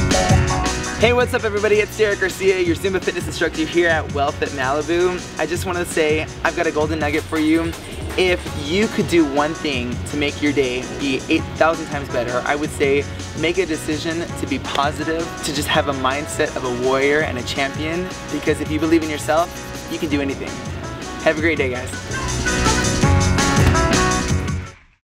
Hey, what's up everybody? It's Derrick Garcia, your Zumba fitness instructor here at WellFit Malibu. I just want to say I've got a golden nugget for you. If you could do one thing to make your day be 8,000 times better, I would say make a decision to be positive, to just have a mindset of a warrior and a champion, because if you believe in yourself, you can do anything. Have a great day, guys.